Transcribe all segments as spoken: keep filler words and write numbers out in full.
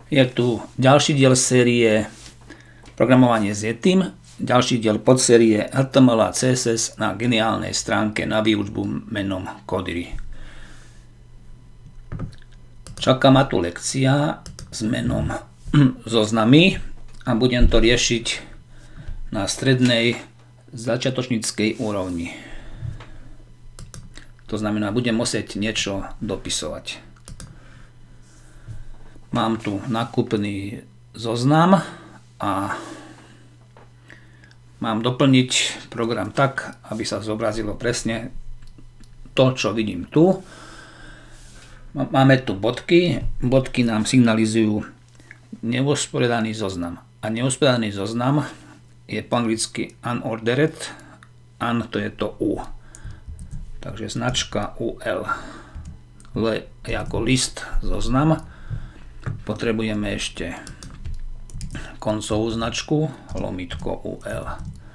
Je tu ďalší diel série Programovanie s Yetim, ďalší diel podsérie H T M L a C S S na geniálnej stránke na výučbu menom Codiri. Čaká ma tu lekcia s menom Zoznamy a budem to riešiť na strednej začiatočníckej úrovni. To znamená, budem musieť niečo dopisovať. Mám tu nakúpený zoznam a mám doplniť program tak, aby sa zobrazilo presne to, čo vidím tu. Máme tu bodky. Bodky nám signalizujú neusporiadaný zoznam. A neusporiadaný zoznam je po anglicky unordered. Un to je to U. Takže značka U L. L je ako list zoznam. Potrebujeme ešte koncovú značku, lomitko U L.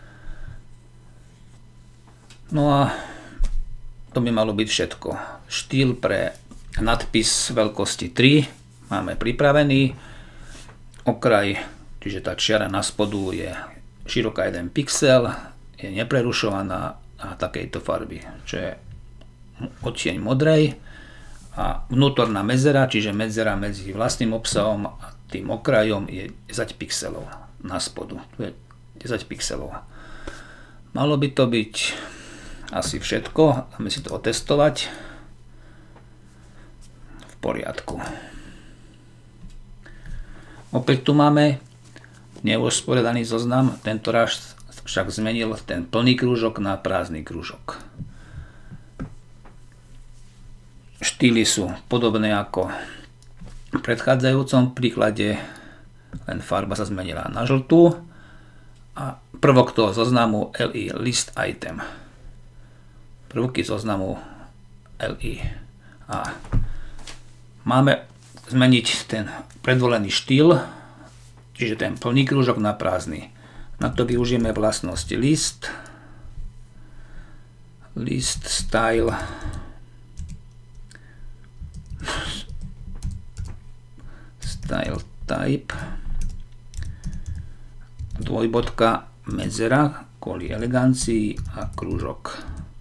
No a to by malo byť všetko. Štýl pre nadpis veľkosti tri máme pripravený. Okraj, čiže tá čiara na spodu je široká jeden pixel, je neprerušovaná a takejto farby, čo je odtieň modrej. A vnútorná medzera, čiže medzera medzi vlastným obsahom a tým okrajom je desať pixelov na spodu. Tu je desať pixelov. Malo by to byť asi všetko. Dáme si to otestovať. V poriadku. Opäť tu máme neusporiadaný zoznam. Tento raz však zmenil ten plný krúžok na prázdny krúžok. Štýly sú podobné ako v predchádzajúcom príklade, len farba sa zmenila na žltú a prvok toho zoznamu L I list item. Prvky zoznamu L I. A máme zmeniť ten predvolený štýl, čiže ten plný krúžok na prázdny. Na to využijeme vlastnosť list, list style, style type, dvojbodka, medzera kvôli elegancii a krúžok.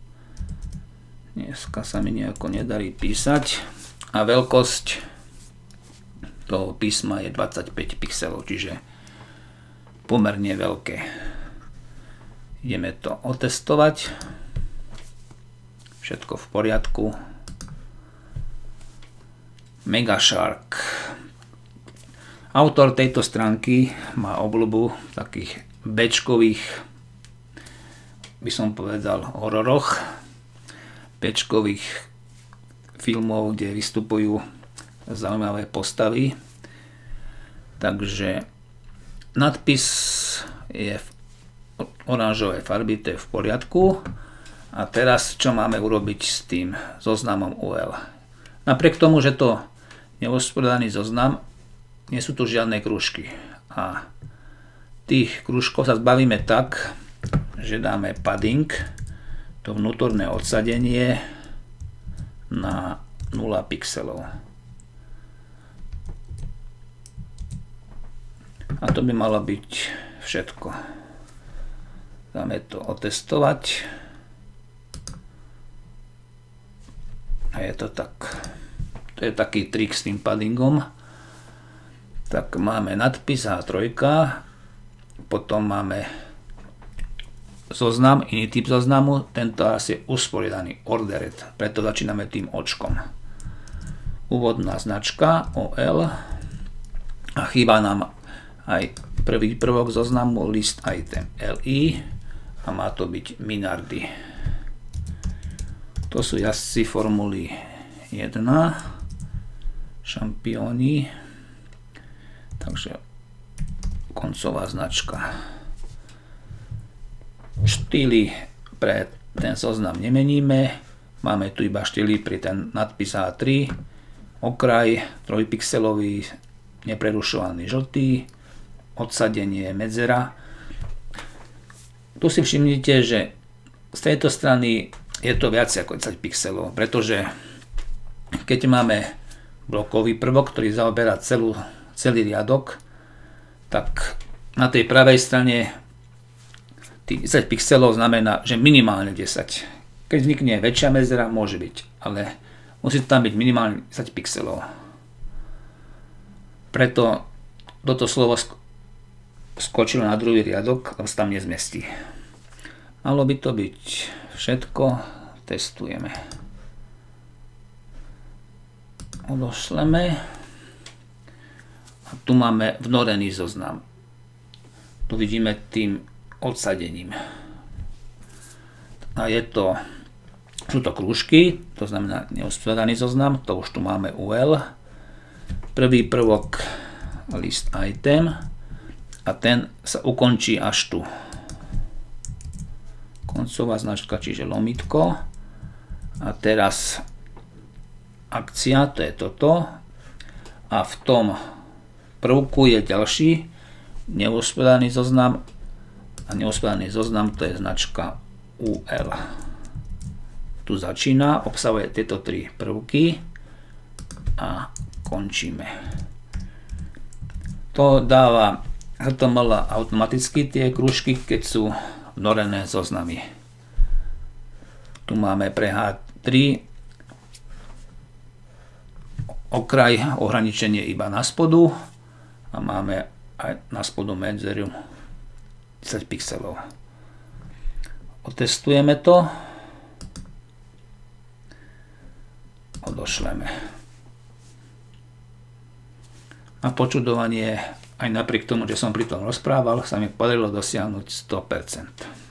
Dneska sa mi nejako nedarí písať a veľkosť toho písma je dvadsaťpäť pixelov, čiže pomerne veľké. Ideme to otestovať. Všetko v poriadku. Megashark. Autor tejto stránky má obľubu takých bečkových, by som povedal, hororoch, bečkových filmov, kde vystupujú zaujímavé postavy. Takže nadpis je v oranžovej farby, to je v poriadku. A teraz čo máme urobiť s tým zoznamom U L? Napriek tomu, že to neusporiadaný zoznam, nie sú tu žiadne krúžky. A tých krúžkov sa zbavíme tak, že dáme padding, to vnútorné odsadenie na nula pixelov. A to by malo byť všetko. Dáme to otestovať. A je to tak. To je taký trik s tým paddingom. Tak máme nadpis H tri. Potom máme zoznam, iný typ zoznamu. Tento asi je usporiadaný, ordered. Preto začíname tým očkom. Úvodná značka O L. A chýba nám aj prvý prvok zoznamu list item L I a má to byť Minardi. To sú jazdci formuly jedna, šampióni, takže koncová značka. Štýly pre ten zoznam nemeníme, máme tu iba štýly pri ten nadpis H tri, okraj trojpixelový, neprerušovaný žltý, odsadenie medzera. Tu si všimnite, že z tejto strany je to viac ako desať pixelov, pretože keď máme blokový prvok, ktorý zaoberá celú celý riadok, tak na tej pravej strane tých desať pixelov znamená, že minimálne desať. Keď vznikne väčšia medzera, môže byť, ale musí tam byť minimálne desať pixelov. Preto toto slovo skočilo na druhý riadok, lebo sa tam nezmestí. Malo by to byť všetko. Testujeme. Odošleme. A tu máme vnorený zoznam. Tu vidíme tým odsadením. A je to, sú to krúžky, to znamená neuspořádaný zoznam, to už tu máme U L. Prvý prvok list item a ten sa ukončí až tu. Koncová značka, čiže lomitko. A teraz akcia, to je toto. A v tom prvku je ďalší neuspořádaný zoznam. A neuspořádaný zoznam to je značka U L. Tu začína, obsahuje tieto tri prvky a končíme. To dáva H T M L automaticky tie krúžky, keď sú vnorené zoznamy. Tu máme pre H tri okraj, ohraničenie iba na spodu a máme aj na spodu medzeru desať pixelov. Otestujeme to. Odošleme. A počudovanie, aj napriek tomu, že som pri tom rozprával, sa mi podarilo dosiahnuť sto percent.